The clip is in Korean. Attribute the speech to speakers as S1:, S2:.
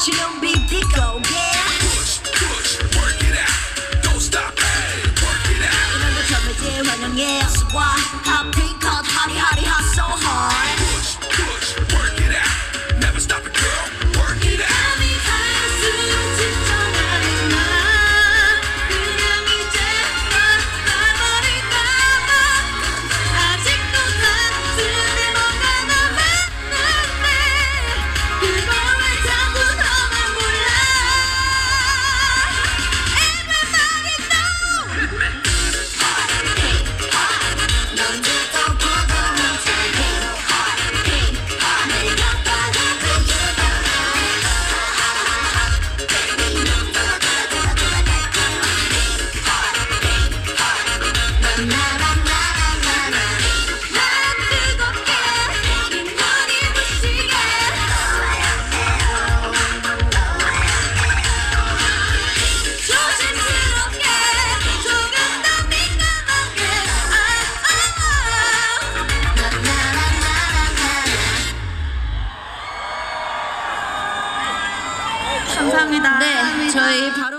S1: 준비 피고
S2: Push, push, work it out. Don't stop, hey, work it out.
S1: 이런 거 처음이지 환영해 와 하핑 컷 하리하리 hot so hard
S2: Push, push, work it out. Never stop it, girl. Work it out.
S1: 밤이 갈수록 지쳐가는 나 그냥 이제 널 버릴까봐 아직도 가슴에 뭔가 남았는데 그걸 왜 자꾸 너만 몰라 Everybody know 넌 듣고 보고만 take 내가 빠져들고 감사합니다.
S3: 네, 저희 바로